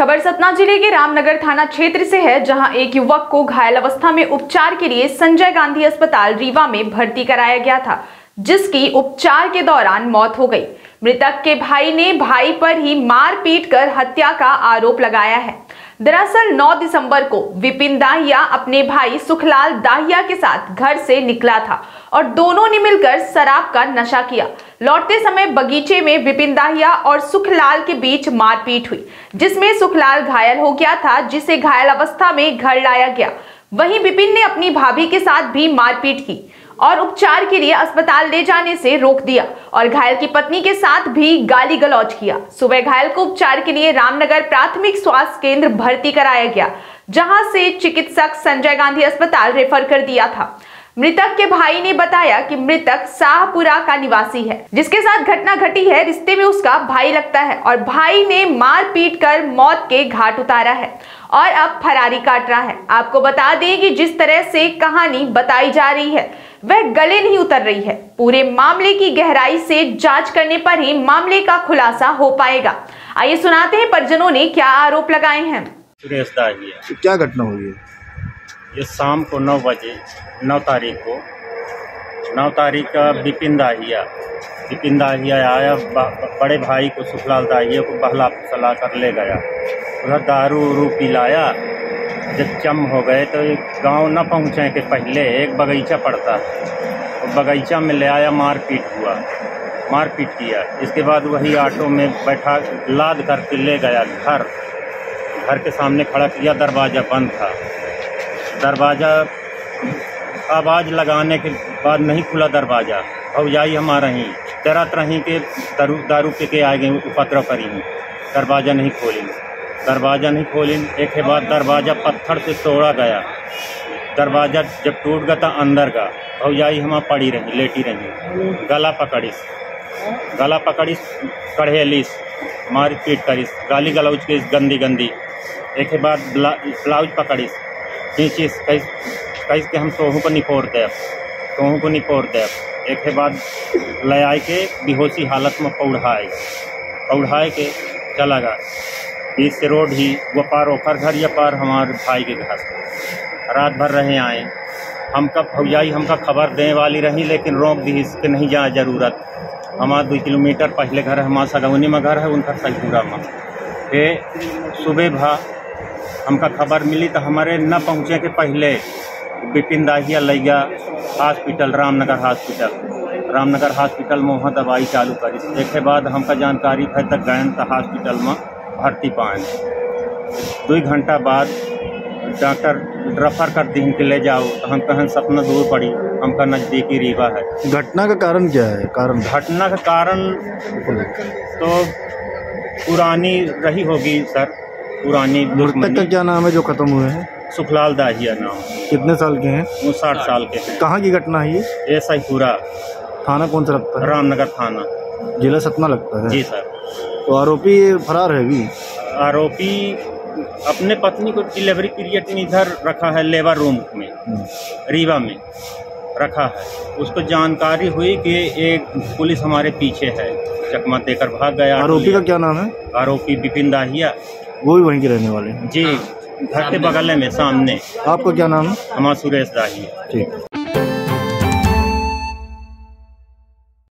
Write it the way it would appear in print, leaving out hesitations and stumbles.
खबर सतना जिले के रामनगर थाना क्षेत्र से है, जहां एक युवक को घायल अवस्था में उपचार के लिए संजय गांधी अस्पताल रीवा में भर्ती कराया गया था, जिसकी उपचार के दौरान मौत हो गई। मृतक के भाई ने भाई पर ही मारपीट कर हत्या का आरोप लगाया है। दरअसल 9 दिसंबर को विपिन दाहिया अपने भाई सुखलाल दाहिया के साथ घर से निकला था और दोनों ने मिलकर शराब का नशा किया। लौटते समय बगीचे में विपिन दाहिया और सुखलाल के बीच मारपीट हुई, जिसमें सुखलाल घायल हो गया था, जिसे घायल अवस्था में घर लाया गया। वहीं विपिन ने अपनी भाभी के साथ भी मारपीट की और उपचार के लिए अस्पताल ले जाने से रोक दिया और घायल की पत्नी के साथ भी गाली गलौज किया। सुबह घायल को उपचार के लिए रामनगर प्राथमिक स्वास्थ्य केंद्र भर्ती कराया गया, जहां से चिकित्सक संजय गांधी अस्पताल रेफर कर दिया था। मृतक के भाई ने बताया कि मृतक शाहपुरा का निवासी है, जिसके साथ घटना घटी है। रिश्ते में उसका भाई लगता है और भाई ने मार पीट कर मौत के घाट उतारा है और अब फरारी काट रहा है। आपको बता दें कि जिस तरह से कहानी बताई जा रही है वह गले नहीं उतर रही है। पूरे मामले की गहराई से जांच करने पर ही मामले का खुलासा हो पाएगा। आइए सुनाते हैं परिजनों ने क्या आरोप लगाए हैं। सुरेश दाहिया। क्या घटना हुई है? ये शाम को 9 बजे 9 तारीख का विपिन दाहिया आया, बड़े भाई को सुखलाल दाहिया को बहला फुसला कर ले गया। उधर दारू उरू पिलाया। जब चम हो गए तो गांव न पहुँचे के पहले एक बगीचा पड़ता है, तो बगीचा में ले आया, मारपीट किया। इसके बाद वही ऑटो में बैठा लाद करके ले गया घर के सामने खड़ा किया। दरवाज़ा बंद था। दरवाज़ा आवाज़ लगाने के बाद नहीं खुला दरवाज़ा। भौजाई हमारा ही डरत रही के दारू पी के आ गए, उपद्रव करी। दरवाज़ा नहीं खोली। एक के बाद दरवाज़ा पत्थर से तोड़ा गया। दरवाज़ा जब टूट गया था अंदर का, भौजाई हम पड़ी रही, लेटी रही। गला पकड़िस कढ़ेलिस, मार पीट करिस, गाली गलौज के गंदी। एक के बाद ब्लाउज पकड़िस, खींचिस, कहिस के हम तोहू को निपोर देव। एक के बाद ले आए के बेहोशी हालत में पौढ़ाए के चला गया। बीच से रोड ही वो पार ओखर घर या पार हमारे भाई के घर। रात भर रहे आए। भौजाई हमका खबर देने वाली रही, लेकिन रोक दी इसके नहीं जा जरूरत। हमारा 2 किलोमीटर पहले घर है, हमारा सगवनी में घर है, उनका सलपुरा में। फिर सुबह हमका खबर मिली तो हमारे न पहुँचे के पहले विपिन दाहिया ले गया हॉस्पिटल, रामनगर हॉस्पिटल में वहाँ दवाई चालू करी। एक के बाद हमका जानकारी है तक गए तो हॉस्पिटल में भर्ती पाए। 2 घंटा बाद डॉक्टर रेफर कर दी के ले जाओ, तो हम कहें सतना दूर पड़ी, हमका नज़दीकी रीवा है। घटना का कारण क्या है? घटना का कारण तो पुरानी रही होगी सर, पुरानी। मृतक का क्या नाम है जो खत्म हुए हैं? सुखलाल दाहिया नाम। कितने साल के हैं? वो 60 साल के हैं। कहाँ की घटना है ये? सहीपुरा थाना कौन सा लगता है? रामनगर थाना, जिला सतना लगता है। जी सर। तो आरोपी फरार है भी? आरोपी अपने पत्नी को डिलीवरी पीरियड में इधर रखा है, लेबर रूम में रीवा में रखा है। उसको जानकारी हुई कि एक पुलिस हमारे पीछे है, चकमा देकर भाग गया। आरोपी का क्या नाम है? आरोपी विपिन दाहिया। वो भी वहीं के रहने वाले हैं? जी, घर के बगल में सामने। आपका क्या नाम है? हमारा सुरेश दाहिया। ठीक।